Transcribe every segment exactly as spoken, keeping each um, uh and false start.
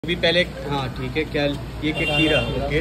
अभी पहले हाँ ठीक है। क्या ये क्या खीरा? ओके।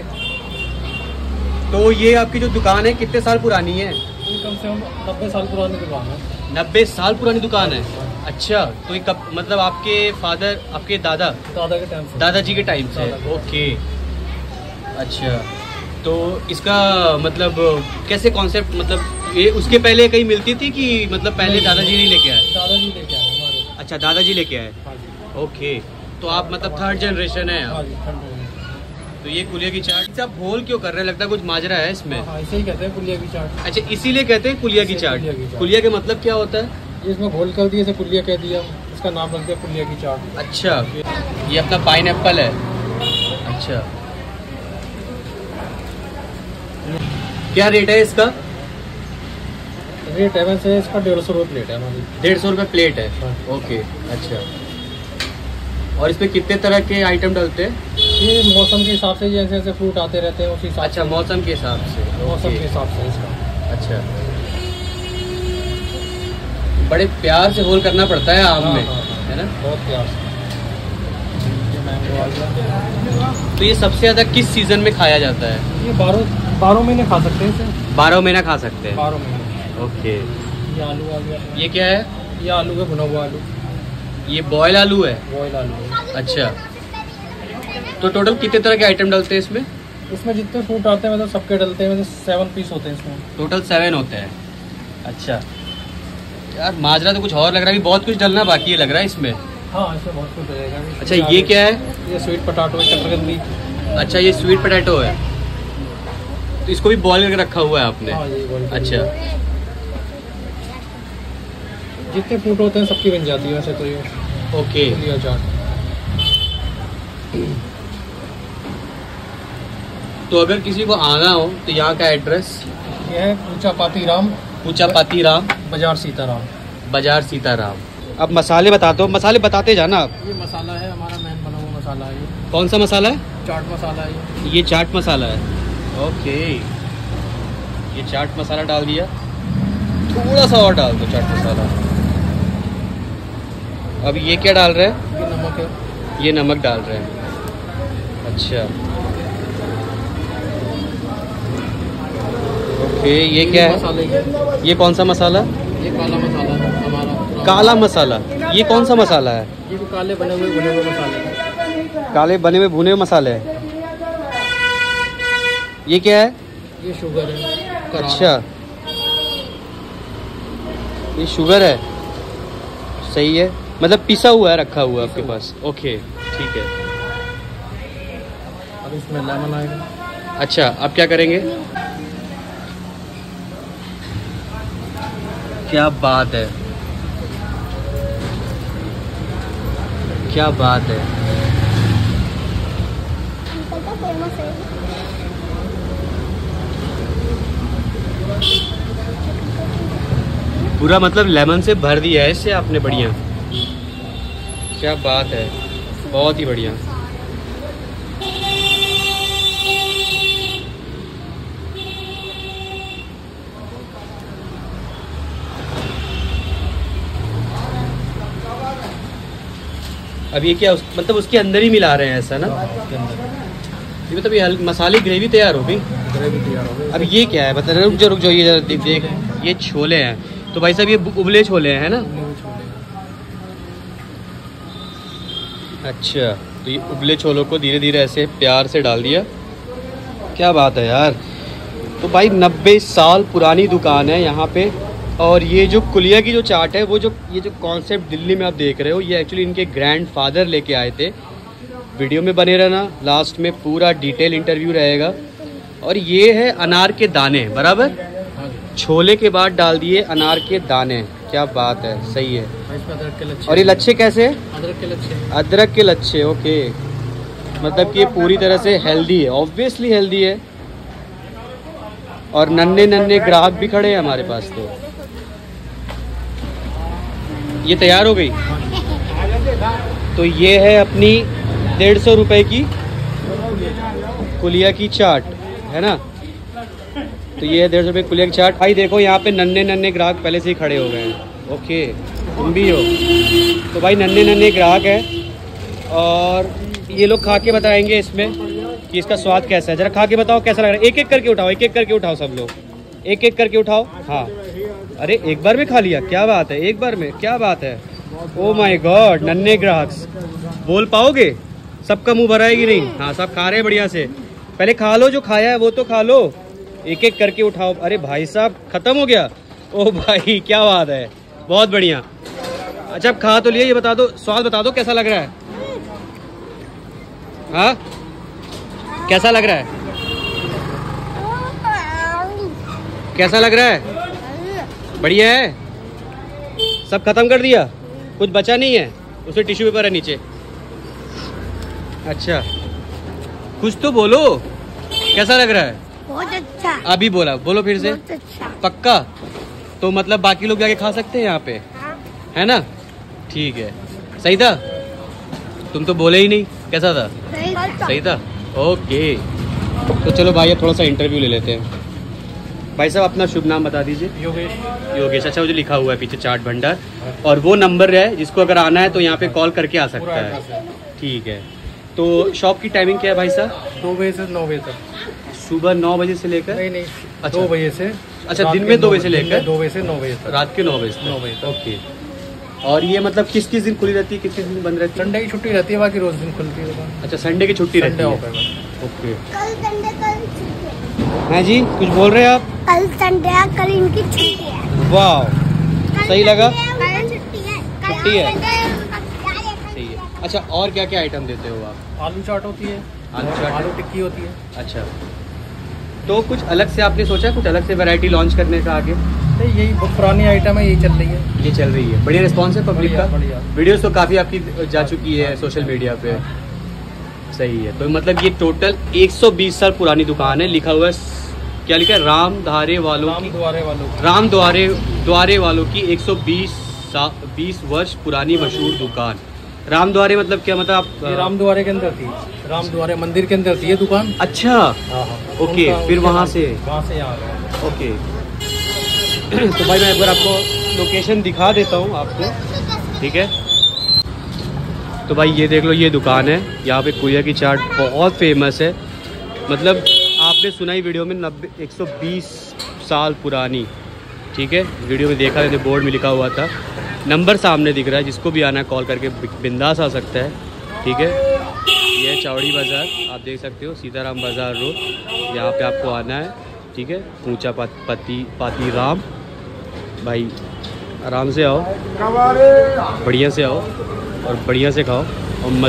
तो ये आपकी जो दुकान है कितने साल पुरानी है? कम से कम नब्बे साल पुरानी दुकान है। नब्बे साल पुरानी दुकान है। अच्छा, तो ये कब मतलब आपके फादर आपके दादा दादा के टाइम से दादाजी के टाइम से? ओके अच्छा, तो इसका मतलब कैसे कॉन्सेप्ट, मतलब ये उसके पहले कहीं मिलती थी कि मतलब पहले दादाजी नहीं लेके आए? दादाजी लेके आए हमारे। अच्छा, दादाजी लेके आए। हाँ जी। ओके, तो आप मतलब थर्ड जनरेशन है आप? तो ये कुलिया की चाट आप होल क्यों कर रहे हैं? लगता है कुछ माजरा है इसमें। हाँ, इसे ही कहते हैं कुलिया की चाट। अच्छा, इसीलिए कहते हैं कुलिया की चाट। कुलिया का मतलब क्या होता है? ये इसमें घोल कर दिए, इसे कुलिया कह दिया, इसका नाम रख दिया कुलिया की चाट। अच्छा, ये अपना पाइनएप्पल है। अच्छा, क्या रेट है इसका? रेट है वैसे इसका डेढ़ सौ रुपये प्लेट है हमारी। डेढ़ सौ रुपये प्लेट है। ओके अच्छा, और इसमें कितने तरह के आइटम डलते हैं? ये मौसम के हिसाब से, जैसे जैसे फ्रूट आते रहते हैं उसी हिसाब। अच्छा, मौसम के हिसाब से। मौसम के हिसाब से इसका। अच्छा, बड़े प्यार से होल करना पड़ता है आम में, है ना? बहुत प्यार से। तो ये सबसे ज्यादा किस सीजन में खाया जाता है? ये बारह बारह महीने खा सकते हैं इसे। बारह महीना खा सकते हैं। बारह महीने। ओके। ये आलू आ गया। ये क्या है? ये आलू है, भुना हुआ आलू। ये बॉयल आलू है? बॉयल आलू है। अच्छा, तो टोटल कितने तरह के आइटम डलते हैं इसमें? इसमें जितने फ्रूट आते हैं मतलब सबके डलते हैं, मतलब सेवन पीस होते हैं इसमें। टोटल सेवन होते हैं। अच्छा यार, माजरा तो कुछ और लग रहा है, अभी बहुत कुछ डलना बाकी है लग रहा है इसमें। हाँ, इसमें बहुत कुछ डलेगा। अच्छा, ये क्या है? ये स्वीट पोटैटो है, शकरकंदी। अच्छा, ये स्वीट पोटैटो है, तो इसको भी बॉयल करके रखा हुआ है आपने? हाँ, ये बॉयल। अच्छा, जितने फ्रूट होते हैं सबकी बन जाती है वैसे तो ये। ओके। कुलिया चाट। तो अगर किसी को आना हो तो यहाँ का एड्रेस? ये है पूचा पाती राम। पूचा पाती राम, बाजार सीताराम। बाजार सीताराम। अब मसाले बताते हो, मसाले बताते जाना आप। ये मसाला है हमारा, मेन बना हुआ मसाला है ये। कौन सा मसाला है? चाट मसाला है ये। ये चाट मसाला है। ओके, ये चाट मसाला डाल दिया, थोड़ा सा और डाल दो चाट मसाला। अब ये क्या डाल रहे हैं? ये नमक है। ये नमक डाल रहे हैं। अच्छा ओके, ये क्या है? मसाले ये। ये कौन सा मसाला? ये काला मसाला है हमारा। काला मसाला। ये कौन सा मसाला है? ये भी काले बने हुए भुने हुए मसाले हैं। काले बने हुए भुने हुए मसाले हैं। ये क्या है? ये शुगर है। अच्छा, ये शुगर है। सही है, मतलब पिसा हुआ है, रखा हुआ है आपके पास। ओके ठीक है। अब इसमें लेमन आएगा। अच्छा, अब क्या करेंगे? क्या बात है, क्या बात है। पूरा मतलब लेमन से भर दिया है इससे आपने। बढ़िया, क्या बात है, बहुत ही बढ़िया। अब ये क्या उस, मतलब उसके अंदर ही मिला रहे हैं ऐसा ना? उसके अंदर ये मतलब ये हल- मसाले ग्रेवी तैयार हो गई। ग्रेवी तैयार हो गई। अब ये क्या है बता? रुक जाओ रुक जाओ, ये जरा देख देख, ये छोले हैं। तो भाई साहब ये उबले छोले हैं ना? अच्छा, तो ये उबले छोलों को धीरे धीरे ऐसे प्यार से डाल दिया। क्या बात है यार। तो भाई नब्बे साल पुरानी दुकान है यहाँ पे। और ये जो कुलिया की जो चाट है, वो जो ये जो कॉन्सेप्ट दिल्ली में आप देख रहे हो, ये एक्चुअली इनके ग्रैंडफादर लेके आए थे। वीडियो में बने रहना, लास्ट में पूरा डिटेल इंटरव्यू रहेगा। और ये है अनार के दाने, बराबर? छोले के बाद डाल दिए अनार के दाने। क्या बात है, सही है। अदरक के लच्छे। और ये लच्छे कैसे? अदरक के लच्छे। अदरक के लच्छे। ओके, मतलब कि ये पूरी तरह से हेल्दी है, ऑब्वियसली हेल्दी है। और नन्हे नन्हे ग्राहक भी खड़े हैं हमारे पास। तो ये तैयार हो गई। तो ये है अपनी डेढ़ सौ रुपये की कुलिया की चाट, है ना? तो ये है डेढ़ सौ रुपये कुलिया की चाट। भाई देखो यहाँ पे नन्हे नन्हे ग्राहक पहले से ही खड़े हो गए हैं। ओके, तुम भी हो? तो भाई नन्हे नन्हे ग्राहक है। और ये लोग खा के बताएंगे इसमें कि इसका स्वाद कैसा है। जरा खा के बताओ कैसा लग रहा है। एक एक करके उठाओ, एक एक करके उठाओ सब लोग, एक एक करके उठाओ। हाँ, अरे एक बार में खा लिया, क्या बात है, एक बार में, क्या बात है। ओ माय गॉड, नन्हे ग्राहक बोल पाओगे? सबका मुंह भरा है कि नहीं? हाँ, सब खा रहे हैं बढ़िया से। पहले खा लो, जो खाया है वो तो खा लो, एक एक करके उठाओ। अरे भाई साहब, खत्म हो गया? ओ भाई क्या बात है, बहुत बढ़िया। अच्छा, अब खा तो लिया, ये बता दो स्वाद बता दो कैसा लग रहा है। हाँ, कैसा लग रहा है? कैसा लग रहा है? बढ़िया है। सब खत्म कर दिया, कुछ बचा नहीं है? उसमें टिश्यू पेपर है नीचे। अच्छा, कुछ तो बोलो, कैसा लग रहा है? बहुत अच्छा। अभी बोला, बोलो फिर से। बहुत अच्छा। पक्का? तो मतलब बाकी लोग जाके खा सकते हैं यहाँ पे, हाँ। है ना? ठीक है। सही था? तुम तो बोले ही नहीं, कैसा था? सही था। सही था, ओके। तो चलो भाई, अब थोड़ा सा इंटरव्यू ले लेते हैं। भाई साहब, अपना शुभ नाम बता दीजिए। योगेश। योगेश। अच्छा, वो जो लिखा हुआ है पीछे चाट भंडार, और वो नंबर है जिसको अगर आना है तो यहाँ पे कॉल करके आ सकता है। ठीक है। तो शॉप की टाइमिंग क्या है भाई साहब? दो बजे से नौ बजे तक। सुबह नौ बजे से लेकर? नहीं नहीं, अच्छा। दो बजे से। अच्छा, दिन में दो बजे से लेकर दो बजे से नौ बजे तक। रात के नौ बजे नौ बजे तक। ओके। और ये मतलब किस किस दिन खुली रहती है, किस किस दिन बंद रहती है? संडे की छुट्टी रहती है, बाकी रोज दिन खुलती है दुकान। अच्छा, संडे की छुट्टी रहती संडे है। ऑफ है बस। ओके। कल संडे, कल छुट्टी है। हाँ जी, कुछ बोल रहे हैं आप? कल संडे है, कल इनकी छुट्टी है। वाह, सही लगा? कल छुट्टी है। कल छुट्टी है। संडे- सही है। अच्छा, और क्या क्या आइटम देते हो आप? आलू चाट होती है, आलू चाट। आलू टिक्की होती है। अच्छा, तो कुछ अलग से आपने सोचा, कुछ अलग से वैरायटी लॉन्च करने का आगे? नहीं, यही बहुत पुरानी आइटम है, यही चल रही है। ये चल रही है, बढ़िया रिस्पॉन्स है पब्लिक बढ़िया, का? बढ़िया। वीडियोस तो काफ़ी आपकी जा चुकी है सोशल मीडिया पे। सही है। तो मतलब ये टोटल एक सौ बीस साल पुरानी दुकान है। लिखा हुआ है, क्या लिखा है? राम द्वारे वालों राम की, द्वारे वालों की। राम द्वारे द्वारे वालों की एक सौ बीस वर्ष पुरानी मशहूर दुकान। राम द्वारे मतलब क्या, मतलब आप? ये राम द्वारे के अंदर थी, राम द्वारे मंदिर के अंदर थी ये दुकान। अच्छा, हाँ हाँ। ओके, उनका- फिर उनके वहाँ नाम- से? वहाँ से यहाँ गए। ओके। तो भाई मैं एक बार आपको लोकेशन दिखा देता हूँ आपको, ठीक है? तो भाई ये देख लो, ये दुकान है। यहाँ पे कुलिया की चाट बहुत फेमस है। मतलब आपने सुना ही वीडियो में, नब्बे एक सौ बीस साल पुरानी, ठीक है? वीडियो में देखा है, बोर्ड में लिखा हुआ था। नंबर सामने दिख रहा है, जिसको भी आना है कॉल करके बिंदास आ सकता है, ठीक है? ये है चौड़ी बाज़ार, आप देख सकते हो, सीताराम बाज़ार रोड। यहाँ पे आपको आना है, ठीक है? ऊंचा पति पाती राम। भाई आराम से आओ, बढ़िया से आओ और बढ़िया से खाओ और